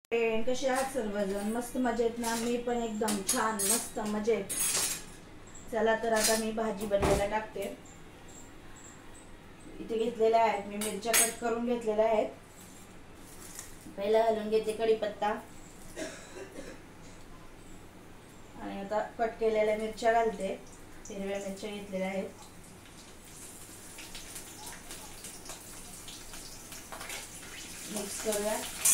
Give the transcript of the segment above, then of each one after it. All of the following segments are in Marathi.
कसे आहात सर्वजण? मस्त मजेत ना? मी पण एकदम छान मस्त मजेत. चला तर आता मी भाजी बनवायला टाकते. इथे घेतलेल्या आहेत मी मिरच्या, कट करून घेतलेल्या आहेत. पहिला घालून घेते कढीपत्ता आणि आता कट केलेल्या मिरच्या घालते. हिरव्या मिरच्या घेतलेल्या आहेत. मिक्स करूया.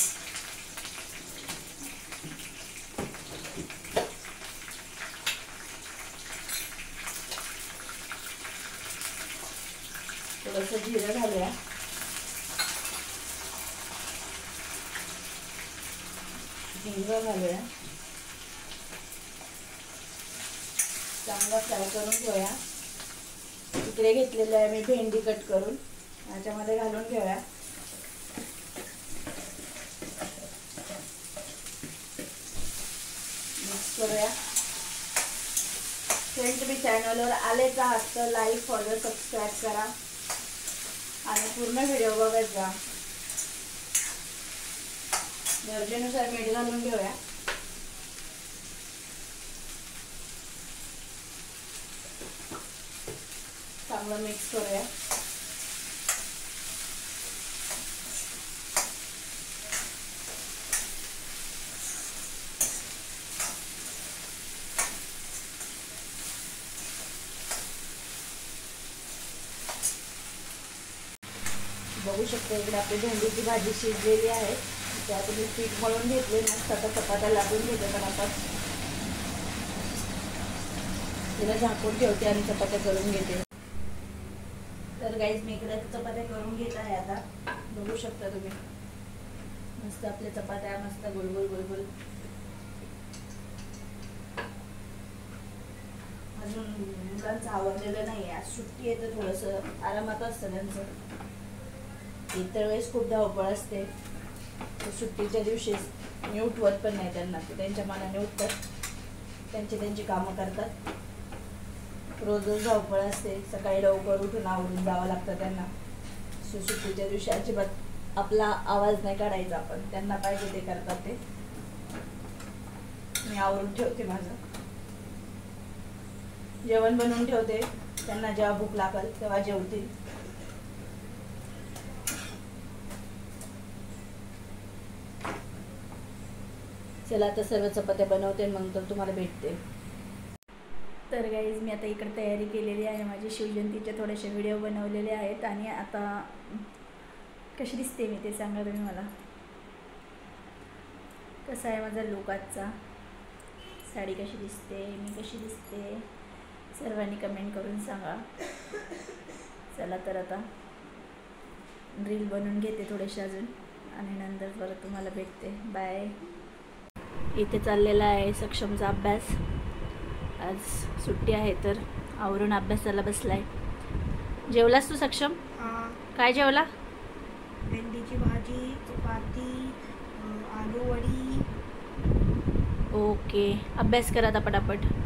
थोडंसं जिरं घालूया. हिंग घालूया. चांगला फ्राय करून घेऊया. इकडे घेतलेलं आहे मी भेंडी कट करून, याच्यामध्ये घालून घेऊया. मिक्स करूया. फ्रेंड्स, तुम्ही चॅनलवर आलेच आहात तर लाईक, फॉलो, सबस्क्राईब करा आणि पूर्ण व्हिडिओ बघत जा. गरजेनुसार मीठ घालून घेऊया. चांगलं मिक्स करूया. बघू शकता इकडे आपली भेंडीची भाजी शिजलेली आहे. त्यात मी पीठ मळून घेतले. मस्त आता चपात्या लागून घेते. पण आपण तिला झाकून ठेवते आणि चपात्या करून घेते. तर गाईज मी इकडे चपात्या करून घेत आहे. आता बघू शकता तुम्ही मस्त आपल्या चपात्या मस्त गोलगोल गोलगोल. अजून मुलांचं आवडलेलं नाही. आज सुट्टी आहे तर थोडंसं आरामात असतं त्यांचं. इतर वेळेस खूप धावपळ असते. सुट्टीच्या दिवशीच मी उठवत पण नाही त्यांना. ते त्यांच्या मनाने उठतात, त्यांची कामं करतात. रोज धावपळ असते. सकाळी लवकर उठून आवरून जावं लागतं त्यांना. सुट्टीच्या दिवशी अजिबात आपला आवाज नाही काढायचा आपण. त्यांना पाहिजे ते करतात. ते मी आवरून ठेवते. माझं जेवण बनवून ठेवते. त्यांना जेव्हा भूक लागेल तेव्हा जेवतील. चला आता सर्व चपात्या बनवते, मग तर तुम्हाला भेटते. तर गाईज मी आता इकडे तयारी केलेली आहे. माझी शिवजयंतीचे थोडेसे व्हिडिओ बनवलेले आहेत. आणि आता कशी दिसते मी ते सांगा तुम्ही मला. कसा आहे माझा लुक आजचा, साडी कशी दिसते, मी कशी दिसते, सर्वांनी कमेंट करून सांगा. चला तर आता रील बनवून घेते थोडेसे अजून आणि नंतर परत तुम्हाला भेटते. बाय. इथे चाललेला आहे सक्षमचा अभ्यास. आज सुट्टी आहे तर आवरून अभ्यासाला बसलाय. जेवलास तू सक्षम? काय जेवला? भेंडीची भाजी, चपाती, आलू वडी. ओके, अभ्यास कर आता पटापट.